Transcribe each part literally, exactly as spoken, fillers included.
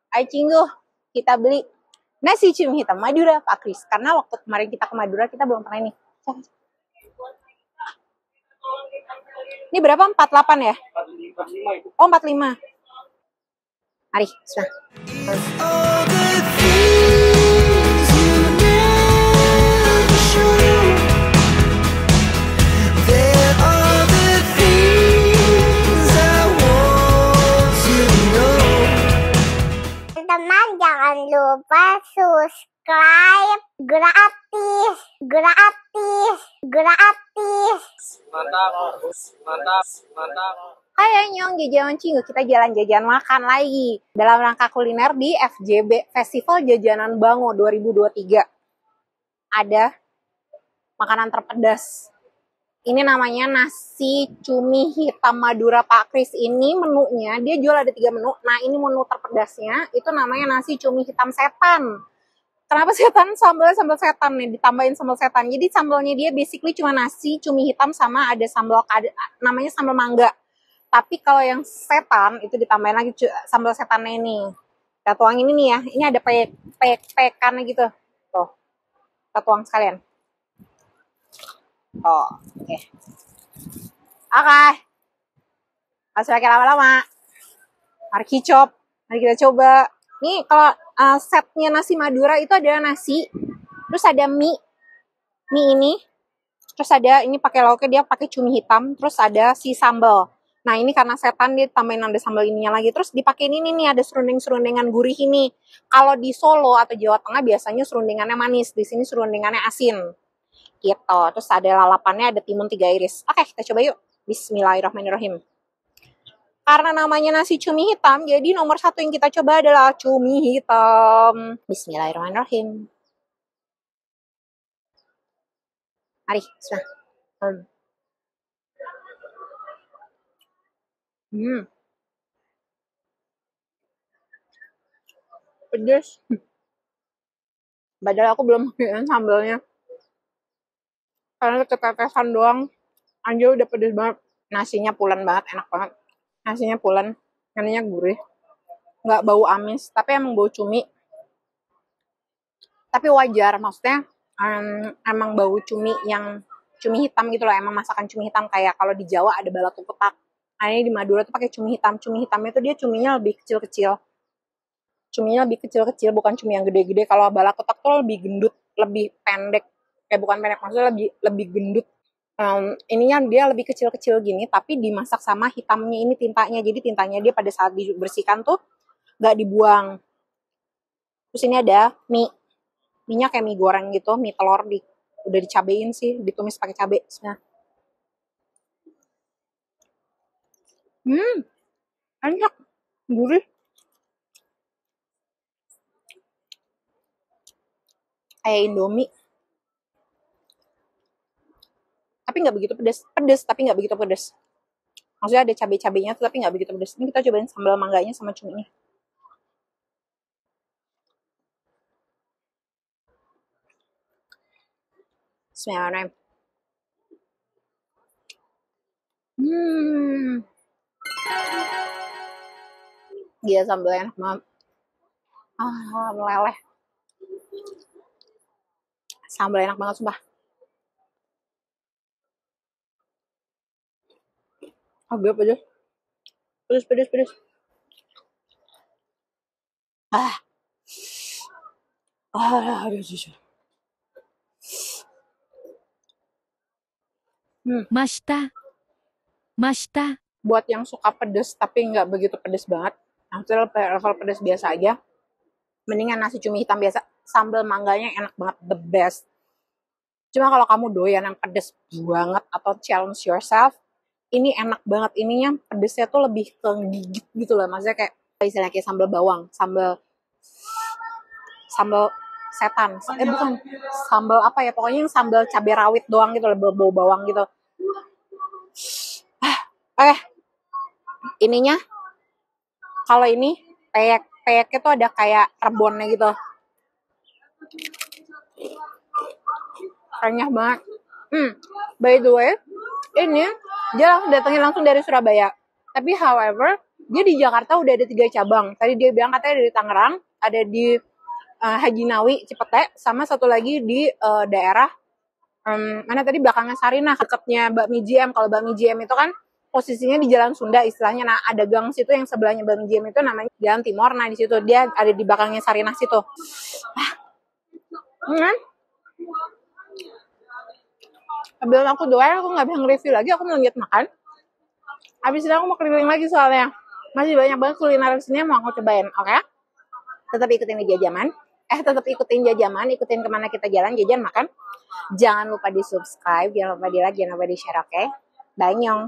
Ayo Cinggu, kita beli nasi cumi hitam Madura Pak Kris. Karena waktu kemarin kita ke Madura, kita belum pernah ini. Ini berapa? empat puluh delapan ya? Oh, empat puluh lima. Mari, sudah. Teman-teman jangan lupa subscribe, gratis, gratis, gratis. Mantap, mantap, mantap. Hai Nyong, jajan Cinggu, kita jalan-jajan makan lagi dalam rangka kuliner di F J B Festival Jajanan Bango dua ribu dua puluh tiga. Ada makanan terpedas. Ini namanya nasi cumi hitam Madura Pak Kris. Ini menunya, dia jual ada tiga menu. Nah ini menu terpedasnya, itu namanya nasi cumi hitam setan. Kenapa setan? Sambalnya sambal setan nih, ditambahin sambal setan. Jadi sambalnya dia basically cuma nasi cumi hitam sama ada sambal, namanya sambal mangga. Tapi kalau yang setan itu ditambahin lagi sambal setannya ini. Kita tuang ini nih ya. Ini ada pek pek pekannya gitu. Tuh. Kita tuang sekalian. Oh, oke. Okay. Oke. Okay. Masih pakai lama-lama. Mari kicop. Mari kita coba. Nih kalau uh, setnya nasi Madura itu ada nasi, terus ada mie. Mie ini. Terus ada ini pakai lauknya dia pakai cumi hitam, terus ada si sambal. Nah ini karena setan dia tambahin ada sambal ininya lagi. Terus dipakein ini nih ada serunding-serundingan gurih ini. Kalau di Solo atau Jawa Tengah biasanya serundingannya manis. Di sini serundingannya asin. Gitu. Terus ada lalapannya ada timun tiga iris. Oke kita coba yuk. Bismillahirrahmanirrahim. Karena namanya nasi cumi hitam. Jadi nomor satu yang kita coba adalah cumi hitam. Bismillahirrahmanirrahim. Mari. Sudah. Hmm. Hmm. Pedas. Padahal aku belum pakai sambalnya. Karena ketetesan doang. Anjir udah pedas banget. Nasinya pulen banget, enak banget. Nasinya pulen, ininya gurih. Nggak bau amis, tapi emang bau cumi. Tapi wajar, maksudnya um, emang bau cumi yang cumi hitam gitu loh. Emang masakan cumi hitam kayak kalau di Jawa ada balado petak. Nah, ini di Madura tuh pakai cumi hitam. Cumi hitamnya tuh dia cuminya lebih kecil-kecil. Cuminya lebih kecil-kecil, bukan cumi yang gede-gede. Kalau balakotak tuh lebih gendut, lebih pendek. Kayak bukan pendek, maksudnya lebih lebih gendut. Um, ininya dia lebih kecil-kecil gini, tapi dimasak sama hitamnya ini tintanya. Jadi tintanya dia pada saat dibersihkan tuh nggak dibuang. Terus ini ada mie. Mie-nya kayak mie goreng gitu, mie telur di, udah dicabein sih, ditumis pakai cabai. Nah. Hmm, enak, gurih. Kayak Indomie. Tapi nggak begitu pedas. Pedas, tapi nggak begitu pedas. Maksudnya ada cabai-cabainya tuh, tapi nggak begitu pedas. Ini kita cobain sambal mangganya sama cuminya. Bismillahirrahmanirrahim. Hmm. Gila sambalnya enak banget. Ah, meleleh. Sambal enak banget sumpah. Agak pedas. Pedas, pedas, pedas. Ah. Ah, aduh, susah. Hmm. Mashita. Mashita. Buat yang suka pedas tapi nggak begitu pedas banget, maksudnya level pedas biasa aja, mendingan nasi cumi hitam biasa. Sambal mangganya enak banget, the best. Cuma kalau kamu doyan yang pedas banget atau challenge yourself, ini enak banget. Ininya pedasnya tuh lebih ke gigit gitu loh, maksudnya kayak istilahnya kayak sambal bawang, sambal sambal setan, eh bukan sambal apa ya, pokoknya yang sambal cabai rawit doang gitu loh, bau bawang gitu. Oke, ininya kalau ini peyek peyeknya tuh ada kayak rebonnya gitu, renyah banget. Hmm, by the way, ini dia langsung datangin langsung dari Surabaya. Tapi however, Dia di Jakarta udah ada tiga cabang. Tadi dia bilang katanya ada di Tangerang, ada di uh, Haji Nawi, Cipete, sama satu lagi di uh, daerah um, mana tadi belakangnya Sarinah, dekatnya Bakmi J M. Kalau Bakmi J M itu kan posisinya di Jalan Sunda istilahnya. Nah, ada gang situ yang sebelahnya Bakmi J M itu namanya Jalan Timur. Nah, di situ dia ada di belakangnya Sarinah situ. Ah. Hmm. Habis aku doain, aku nggak bisa nge-review lagi, aku mau lanjut makan. Habis itu aku mau keliling lagi soalnya. Masih banyak banget kuliner di sini yang mau aku cobain, oke? Okay? Tetap ikutin di jajaman. Eh, tetap ikutin jajaman, ikutin kemana kita jalan, jajan, makan. Jangan lupa di subscribe, jangan lupa di like, jangan lupa di share, oke? Okay? Banyong.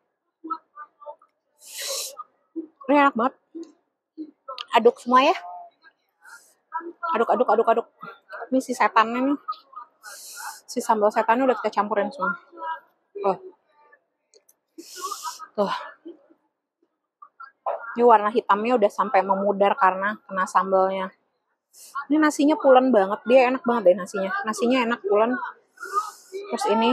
Ini enak banget. Aduk semua ya. Aduk, aduk, aduk, aduk. Ini si setannya nih. Si sambal setannya udah kita campurin semua. Oh. Tuh. Ini warna hitamnya udah sampai memudar karena kena sambalnya. Ini nasinya pulen banget. Dia enak banget deh nasinya. Nasinya enak pulen. Terus ini.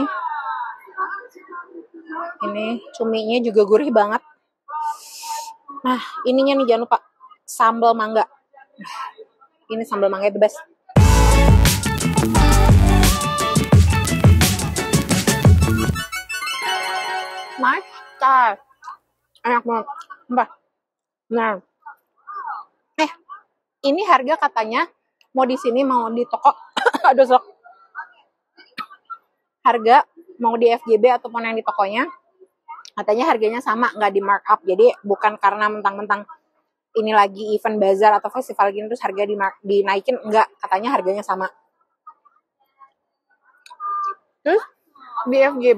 Ini cuminya juga gurih banget. Nah, ininya nih jangan lupa. Sambal mangga. Ini sambal mangga the best. Mantap. Enak banget. Mbak. Nah. Eh, ini harga katanya mau di sini mau di toko. Aduh sok. Harga mau di F G B ataupun yang di tokonya katanya harganya sama, nggak di markup. Jadi bukan karena mentang-mentang ini lagi event bazar atau festival gini terus harga di dinaikin, enggak, katanya harganya sama. Terus di F G B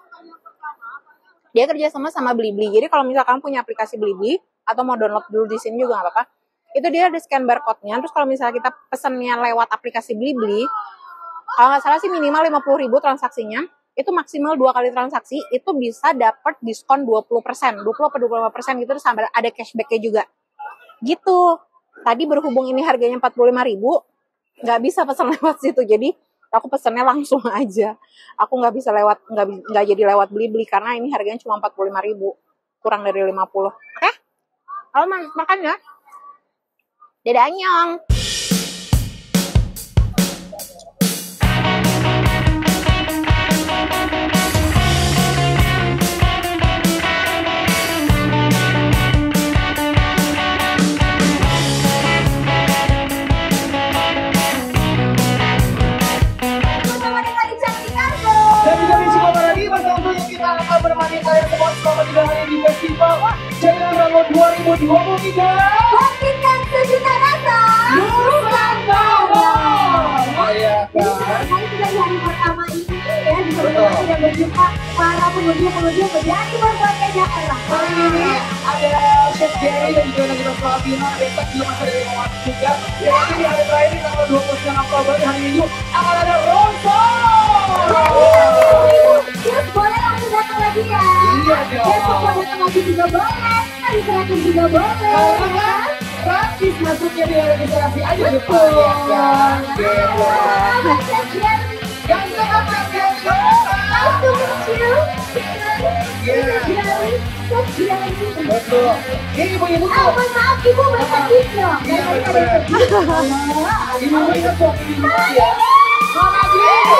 dia kerja sama sama Blibli. Jadi kalau misalkan punya aplikasi Blibli atau mau download dulu di sini juga nggak apa-apa. Itu dia ada scan barcode-nya. Terus kalau misalnya kita pesennya lewat aplikasi Blibli, kalau nggak salah sih minimal lima puluh ribu transaksinya, itu maksimal dua kali transaksi, itu bisa dapat diskon dua puluh persen. dua puluh atau dua puluh lima persen gitu, terus sampai ada cashback-nya juga. Gitu. Tadi berhubung ini harganya empat puluh lima ribu, nggak bisa pesan lewat situ. Jadi aku pesennya langsung aja. Aku nggak bisa lewat, nggak nggak jadi lewat Blibli karena ini harganya cuma empat puluh lima ribu, kurang dari lima puluh. Oke? Kalau makan ya. Dadah anyong. Bermani kalian semua selama tiga hari di festival Jalan Rango dua ribu dua puluh tiga. Bangkitkan sejuta rasa Nusantara. Iya kan? Kali sudah di hari pertama ini ya, di sana sudah berjumpa para pengunjung-pengunjung menjadi berbagai daerah. Hari ini ada Chef Jerry dan juga Nagita Flavina. Besok juga masih ada yang mau juga. Jadi di hari terakhir tanggal dua puluh sembilan Oktober hari Minggu akan ada Rosa. Terus boleh langsung datang lagi ya. Iya dong. Besok mau datang lagi juga boleh. Hari terakhir juga boleh. Kalau kan gratis masuknya di registrasi aja di depan. Ya kan? Gitu. Ganteng apa ganteng? Nice to meet you. Iya. Betul. Ini ibu-ibu Oh, tuh. mohon maaf ibu bahasa Inggris. Iya betul. Ibu ingat tuh ibu ya. Mama Gigi.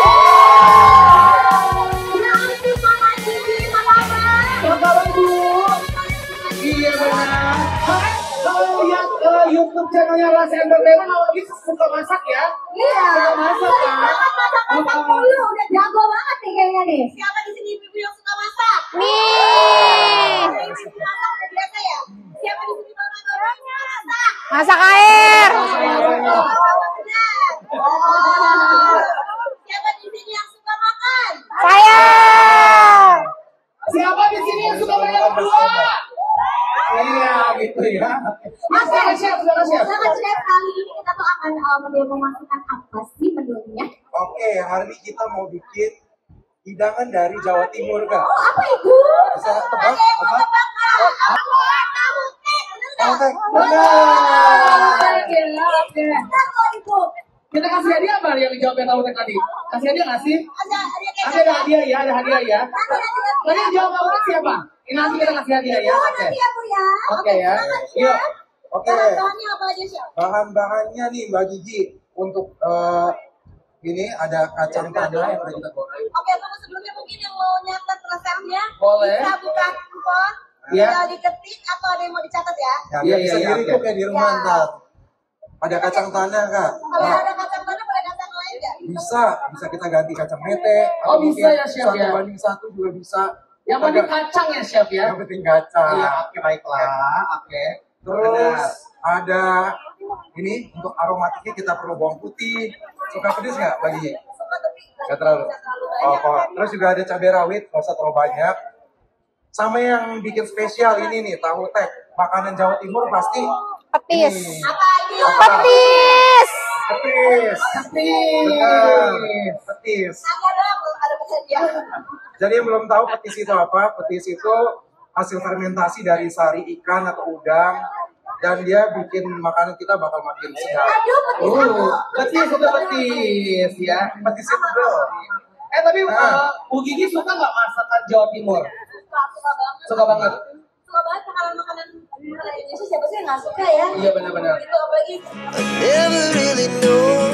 Bapak Ibu. Iya benar. Makanya kalau lihat uh, YouTube channelnya Las Entertainment, awalnya suka masak ya. Iya. Suka masak kan. Masak dulu, udah jago banget nih kayaknya nih. Siapa di sini ibu yang suka masak? Nih. Ibu masak udah biasa ya? Siapa di sini bapak orang yang masak? Masak air. Oh, benar. Oh. Siapa di sini yang suka makan? Saya. Siapa di sini yang suka banyak berdua? Iya gitu ya. Mas, silakan chef, silakan chef. Silakan chef, kali ini kita tuh akan uh, mendemonstrasikan apa sih menunya? Oke, hari ini kita mau bikin hidangan dari Jawa Timur, Kak. Oh, apa itu? Bisa tebak? Apa? Tahu tek, bener nggak? Tahu tek. Benar. Oke. Apa itu? Kita kasih hadiah apa yang dijawab yang tahu tadi? Kasih hadiah nggak sih? Ada ada Ada ada hadiah ya, ada hadiah ya. Tadi yang jawab tahu tek siapa? Ini nanti kita kasih hadiah ya. Oh, Oke. nanti ya Bu ya. Oke ya. silakan, Chef. Yuk. Oke, Bahan-bahannya apa aja Chef? bahan-bahannya nih Mbak Gigi untuk eh, ini ada kacang tanah yang udah kita goreng. Oke, tunggu sebelumnya mungkin yang mau nyatet resepnya Boleh. bisa buka handphone, Iya. tinggal diketik atau ada yang mau dicatat ya. Ya, Iya, biar iya, bisa iya, diri oke. tuh kayak di rumah Ya. ntar. Ada kacang tanah kak. Kalau Nah, ada kacang tanah, boleh kacang lain nggak? bisa, bisa kita ganti kacang mete. Oh, atau bisa mungkin ya, Chef, satu ya? banding satu juga bisa. Yang penting Ada- kacang ya chef ya. Yang penting kacang. Iya, oke baiklah. Oke. Terus ada ini untuk aromatiknya kita perlu bawang putih. Suka pedes nggak bagi? Suka tapi Nggak terlalu. bisa terlalu Oh, banyak. kok. Terus juga ada cabai rawit, nggak usah terlalu banyak. Sama yang bikin spesial ini nih, tahu tek. Makanan Jawa Timur pasti Petis. ini. Apa aja? Petis. Petis. Benar. Petis. Ada dong, belum ada pekerjaan. Jadi yang belum tahu petis itu apa? Petis itu hasil fermentasi dari sari ikan atau udang. Dan dia bikin makanan kita bakal makin sedap. Aduh, petis Oh, aku. petis itu petis ya. Petis itu bro. Eh tapi Nah. uh, Bu Gigi suka nggak masakan Jawa Timur? Suka, suka banget. Suka banget. Suka banget makanan-makanan makanan Indonesia. Siapa sih yang nggak suka ya? Iya benar-benar. Itu apalagi Never really know